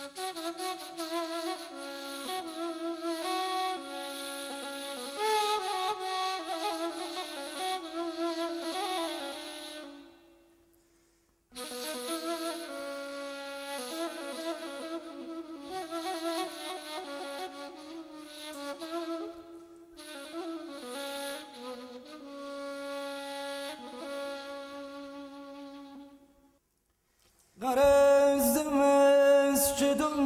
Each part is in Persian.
غرض مسجد و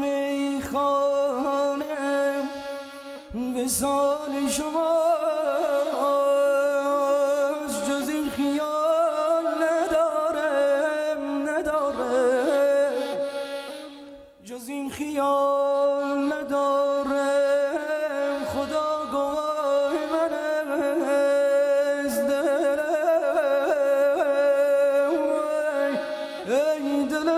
میخانه وصال شماست، جز این خیال نداره جز این خیال نداره. خدا گواه من از دلم، ای دل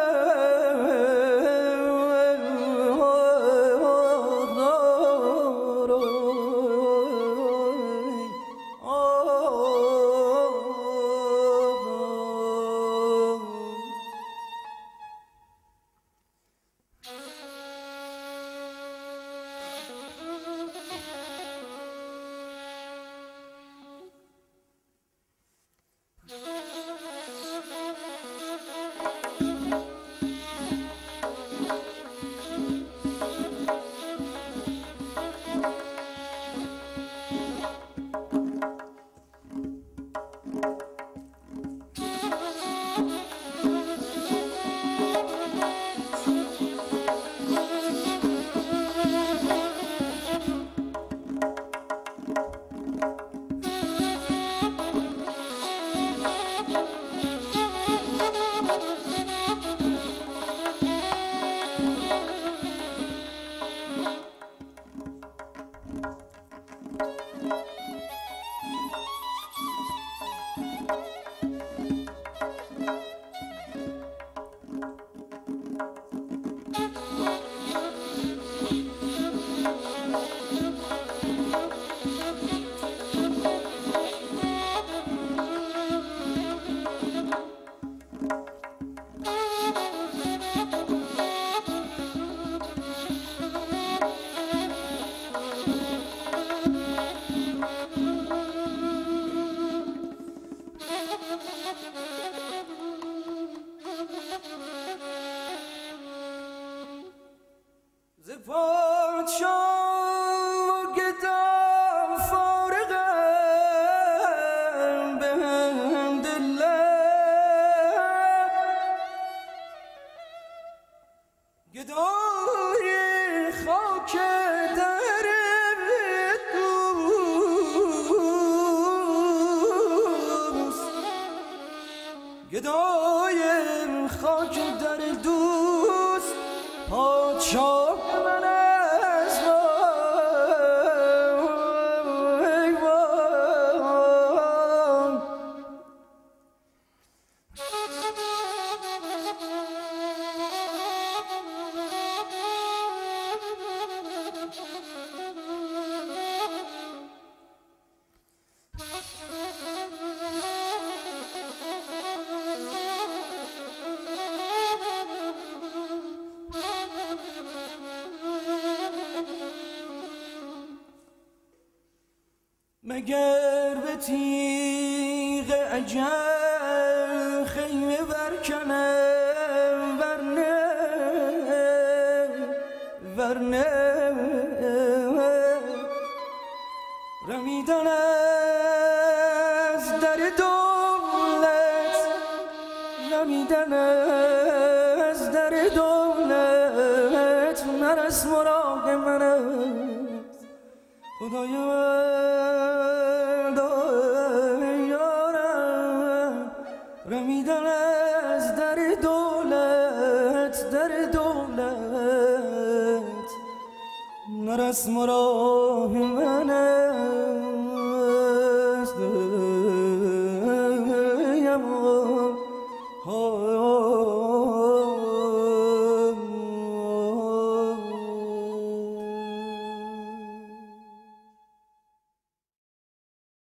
ز پادشاه گدام فارغم به حمدالله، گدای خاک در دوست، گدای خاک در دوست، پادشاه من از مگر به تیغ اجل خیمه برکنم، ورنه رمیدن از در دولت، رمیدن از در دولت، نرس مراد من است خدایا رمیدن از در دولت، نرسم راه من.